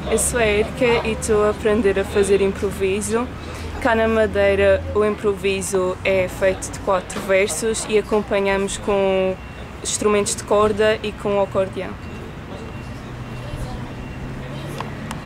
Eu sou a Erika e estou a aprender a fazer improviso. Cá na Madeira o improviso é feito de 4 versos e acompanhamos com instrumentos de corda e com o acordeão.